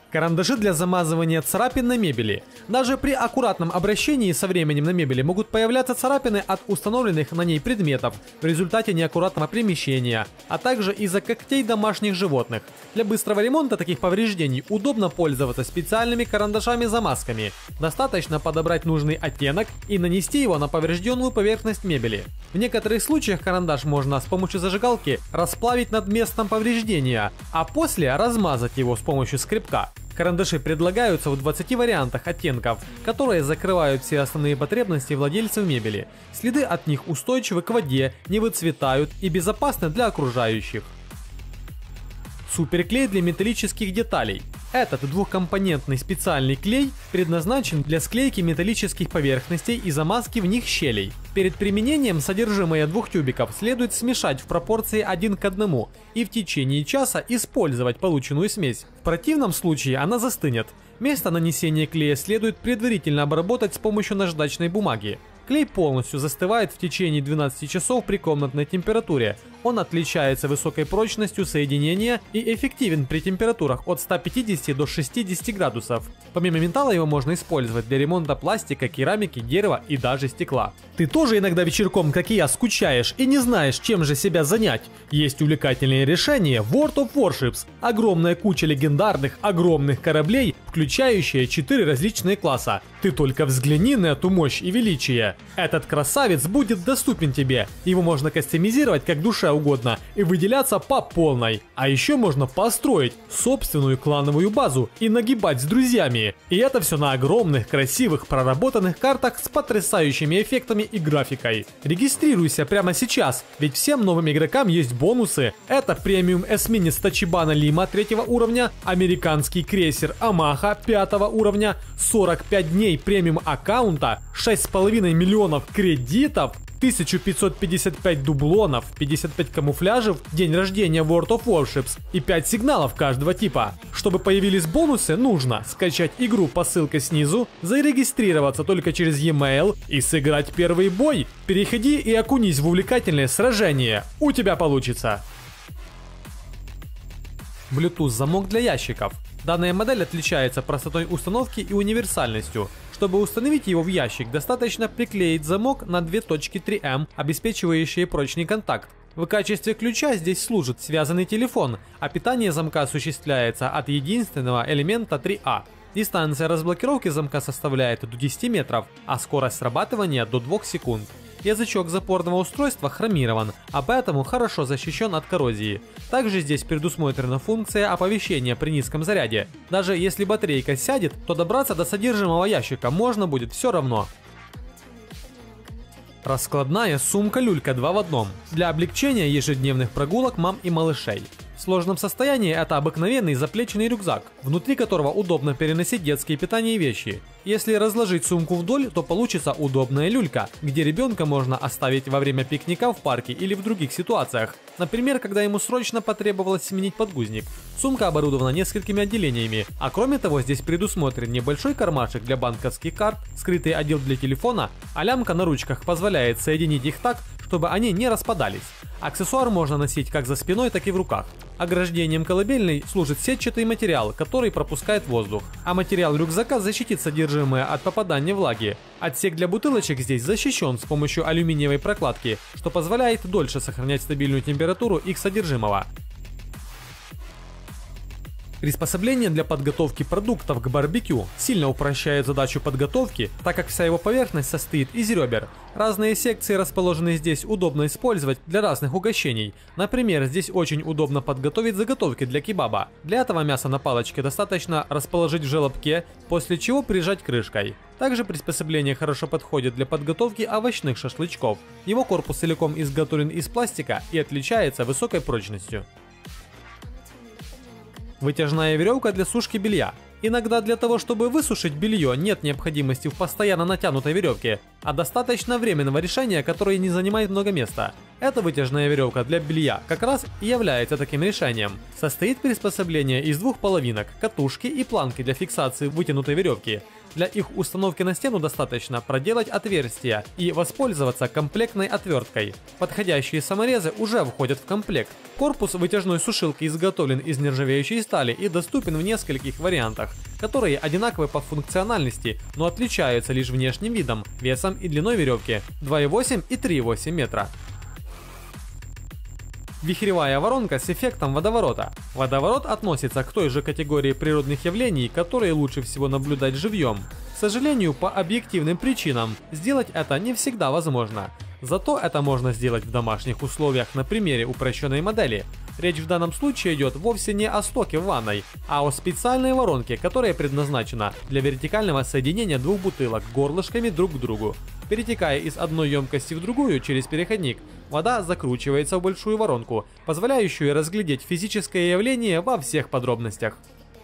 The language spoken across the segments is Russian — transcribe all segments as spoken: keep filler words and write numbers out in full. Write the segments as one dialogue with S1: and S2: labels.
S1: Карандаши для замазывания царапин на мебели. Даже при аккуратном обращении со временем на мебели могут появляться царапины от установленных на ней предметов в результате неаккуратного перемещения, а также из-за когтей домашних животных. Для быстрого ремонта таких повреждений удобно пользоваться специальными карандашами-замазками. Достаточно подобрать нужный оттенок и нанести его на поврежденную поверхность мебели. В некоторых случаях карандаш можно с помощью зажигалки расплавить над местом повреждения, а после размазать его с помощью скребка. Карандаши предлагаются в двадцати вариантах оттенков, которые закрывают все основные потребности владельцев мебели. Следы от них устойчивы к воде, не выцветают и безопасны для окружающих. Суперклей для металлических деталей. Этот двухкомпонентный специальный клей предназначен для склейки металлических поверхностей и замазки в них щелей. Перед применением содержимое двух тюбиков следует смешать в пропорции один к одному и в течение часа использовать полученную смесь. В противном случае она застынет. Место нанесения клея следует предварительно обработать с помощью наждачной бумаги. Клей полностью застывает в течение двенадцати часов при комнатной температуре. Он отличается высокой прочностью соединения и эффективен при температурах от ста пятидесяти до шестидесяти градусов. Помимо металла его можно использовать для ремонта пластика, керамики, дерева и даже стекла. Ты тоже иногда вечерком, как и я, скучаешь и не знаешь, чем же себя занять? Есть увлекательное решение World of Warships. Огромная куча легендарных огромных кораблей, включающая четыре различные класса. Ты только взгляни на эту мощь и величие. Этот красавец будет доступен тебе. Его можно кастомизировать как душе угодно и выделяться по полной. А еще можно построить собственную клановую базу и нагибать с друзьями. И это все на огромных, красивых, проработанных картах с потрясающими эффектами и графикой. Регистрируйся прямо сейчас, ведь всем новым игрокам есть бонусы. Это премиум эсминец Тачибана Лима третьего уровня, американский крейсер Амаха пятого уровня, сорок пять дней премиум аккаунта, шесть с половиной миллионов кредитов, тысяча пятьсот пятьдесят пять дублонов, пятьдесят пять камуфляжев, день рождения World of Warships и пять сигналов каждого типа. Чтобы появились бонусы, нужно скачать игру по ссылке снизу, зарегистрироваться только через e-mail и сыграть первый бой. Переходи и окунись в увлекательное сражение. У тебя получится. Bluetooth замок для ящиков. Данная модель отличается простотой установки и универсальностью. Чтобы установить его в ящик, достаточно приклеить замок на две точки три эм, обеспечивающие прочный контакт. В качестве ключа здесь служит связанный телефон, а питание замка осуществляется от единственного элемента три а. Дистанция разблокировки замка составляет до десяти метров, а скорость срабатывания до двух секунд. Язычок запорного устройства хромирован, а поэтому хорошо защищен от коррозии. Также здесь предусмотрена функция оповещения при низком заряде. Даже если батарейка сядет, то добраться до содержимого ящика можно будет все равно. Раскладная сумка-люлька два в одном для облегчения ежедневных прогулок мам и малышей. В сложном состоянии это обыкновенный заплечный рюкзак, внутри которого удобно переносить детские питания и вещи. Если разложить сумку вдоль, то получится удобная люлька, где ребенка можно оставить во время пикника в парке или в других ситуациях. Например, когда ему срочно потребовалось сменить подгузник. Сумка оборудована несколькими отделениями, а кроме того здесь предусмотрен небольшой кармашек для банковских карт, скрытый отдел для телефона, а лямка на ручках позволяет соединить их так, чтобы они не распадались. Аксессуар можно носить как за спиной, так и в руках. Ограждением колыбельной служит сетчатый материал, который пропускает воздух, а материал рюкзака защитит содержимое от попадания влаги. Отсек для бутылочек здесь защищен с помощью алюминиевой прокладки, что позволяет дольше сохранять стабильную температуру их содержимого. Приспособление для подготовки продуктов к барбекю сильно упрощает задачу подготовки, так как вся его поверхность состоит из ребер. Разные секции, расположенные здесь, удобно использовать для разных угощений. Например, здесь очень удобно подготовить заготовки для кебаба. Для этого мяса на палочке достаточно расположить в желобке, после чего прижать крышкой. Также приспособление хорошо подходит для подготовки овощных шашлычков. Его корпус целиком изготовлен из пластика и отличается высокой прочностью. Вытяжная веревка для сушки белья. Иногда для того, чтобы высушить белье, нет необходимости в постоянно натянутой веревке, а достаточно временного решения, которое не занимает много места. Эта вытяжная веревка для белья как раз и является таким решением. Состоит приспособление из двух половинок, катушки и планки для фиксации вытянутой веревки. Для их установки на стену достаточно проделать отверстия и воспользоваться комплектной отверткой. Подходящие саморезы уже входят в комплект. Корпус вытяжной сушилки изготовлен из нержавеющей стали и доступен в нескольких вариантах, которые одинаковы по функциональности, но отличаются лишь внешним видом, весом и длиной веревки два и восемь и три и восемь метра. Вихревая воронка с эффектом водоворота. Водоворот относится к той же категории природных явлений, которые лучше всего наблюдать живьем. К сожалению, по объективным причинам сделать это не всегда возможно. Зато это можно сделать в домашних условиях на примере упрощенной модели. Речь в данном случае идет вовсе не о стоке в ванной, а о специальной воронке, которая предназначена для вертикального соединения двух бутылок горлышками друг к другу. Перетекая из одной емкости в другую через переходник, вода закручивается в большую воронку, позволяющую разглядеть физическое явление во всех подробностях.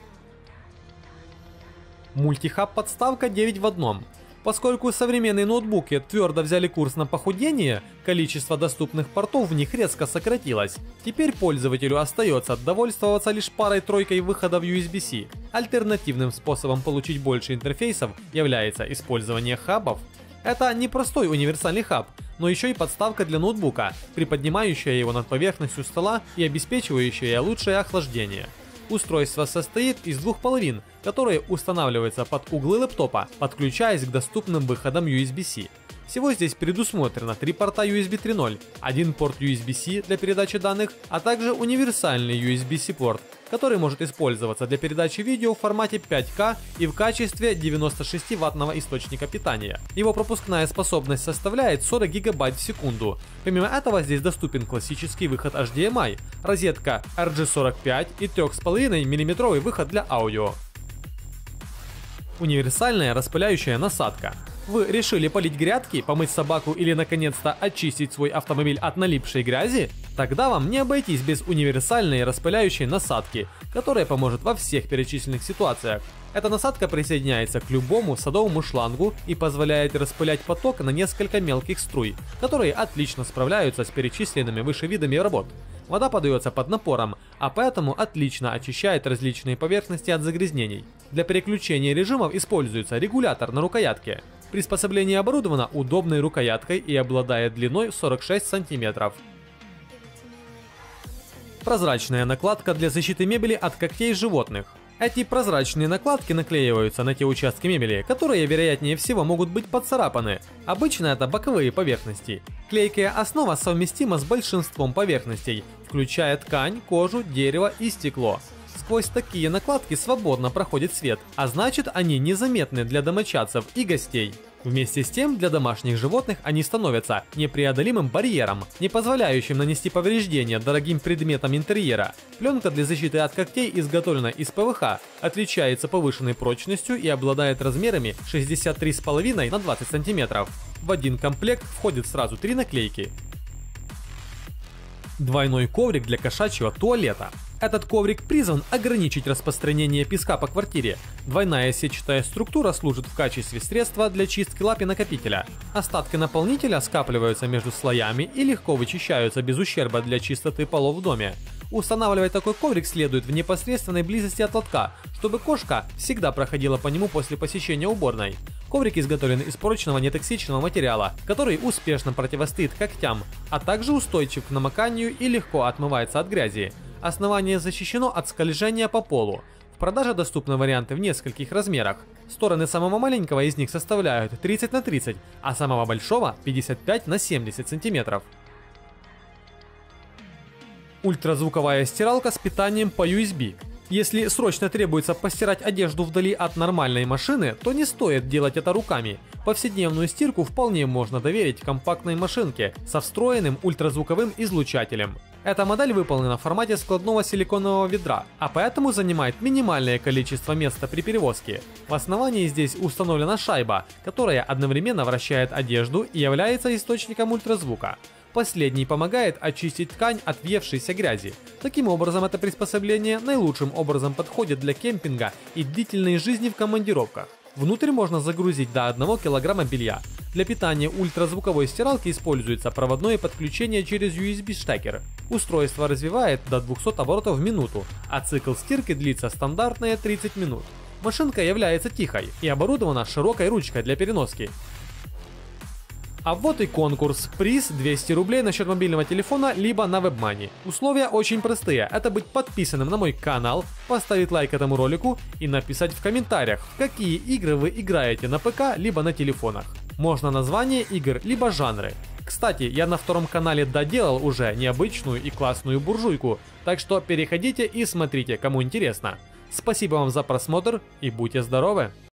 S1: Мультихаб-подставка девять в одном. Поскольку современные ноутбуки твердо взяли курс на похудение, количество доступных портов в них резко сократилось. Теперь пользователю остается довольствоваться лишь парой-тройкой выходов ю эс би-C. Альтернативным способом получить больше интерфейсов является использование хабов. Это не простой универсальный хаб, но еще и подставка для ноутбука, приподнимающая его над поверхностью стола и обеспечивающая лучшее охлаждение. Устройство состоит из двух половин, которые устанавливаются под углы лэптопа, подключаясь к доступным выходам ю эс би-C. Всего здесь предусмотрено три порта ю эс би три ноль, один порт ю эс би-C для передачи данных, а также универсальный ю эс би-C порт, который может использоваться для передачи видео в формате пять ка и в качестве девяностошестиваттного источника питания. Его пропускная способность составляет сорок гигабайт в секунду. Помимо этого здесь доступен классический выход эйч ди эм ай, розетка эр джи сорок пять и три и пять миллиметровый выход для аудио. Универсальная распыляющая насадка. Вы решили полить грядки, помыть собаку или наконец-то очистить свой автомобиль от налипшей грязи? Тогда вам не обойтись без универсальной распыляющей насадки, которая поможет во всех перечисленных ситуациях. Эта насадка присоединяется к любому садовому шлангу и позволяет распылять поток на несколько мелких струй, которые отлично справляются с перечисленными выше видами работ. Вода подается под напором, а поэтому отлично очищает различные поверхности от загрязнений. Для переключения режимов используется регулятор на рукоятке. Приспособление оборудовано удобной рукояткой и обладает длиной сорок шесть сантиметров. Прозрачная накладка для защиты мебели от когтей животных. Эти прозрачные накладки наклеиваются на те участки мебели, которые, вероятнее всего, могут быть поцарапаны. Обычно это боковые поверхности. Клейкая основа совместима с большинством поверхностей, включая ткань, кожу, дерево и стекло. Сквозь такие накладки свободно проходит свет, а значит, они незаметны для домочадцев и гостей. Вместе с тем, для домашних животных они становятся непреодолимым барьером, не позволяющим нанести повреждения дорогим предметам интерьера. Пленка для защиты от когтей изготовлена из пэ вэ ха, отличается повышенной прочностью и обладает размерами шестьдесят три и пять на двадцать сантиметров. В один комплект входит сразу три наклейки. Двойной коврик для кошачьего туалета. Этот коврик призван ограничить распространение песка по квартире. Двойная сетчатая структура служит в качестве средства для чистки лап и накопителя. Остатки наполнителя скапливаются между слоями и легко вычищаются без ущерба для чистоты полов в доме. Устанавливать такой коврик следует в непосредственной близости от лотка, чтобы кошка всегда проходила по нему после посещения уборной. Коврик изготовлен из прочного нетоксичного материала, который успешно противостоит когтям, а также устойчив к намоканию и легко отмывается от грязи. Основание защищено от скольжения по полу. В продаже доступны варианты в нескольких размерах. Стороны самого маленького из них составляют тридцать на тридцать, а самого большого пятьдесят пять на семьдесят сантиметров. Ультразвуковая стиралка с питанием по ю эс би. Если срочно требуется постирать одежду вдали от нормальной машины, то не стоит делать это руками. Повседневную стирку вполне можно доверить компактной машинке со встроенным ультразвуковым излучателем. Эта модель выполнена в формате складного силиконового ведра, а поэтому занимает минимальное количество места при перевозке. В основании здесь установлена шайба, которая одновременно вращает одежду и является источником ультразвука. Последний помогает очистить ткань от въевшейся грязи. Таким образом, это приспособление наилучшим образом подходит для кемпинга и длительной жизни в командировках. Внутрь можно загрузить до одного килограмма белья. Для питания ультразвуковой стиралки используется проводное подключение через ю эс би-штекер. Устройство развивает до двухсот оборотов в минуту, а цикл стирки длится стандартные тридцать минут. Машинка является тихой и оборудована широкой ручкой для переноски. А вот и конкурс. Приз двести рублей на счет мобильного телефона, либо на WebMoney. Условия очень простые. Это быть подписанным на мой канал, поставить лайк этому ролику и написать в комментариях, в какие игры вы играете на ПК, либо на телефонах. Можно название игр, либо жанры. Кстати, я на втором канале доделал уже необычную и классную буржуйку, так что переходите и смотрите, кому интересно. Спасибо вам за просмотр и будьте здоровы!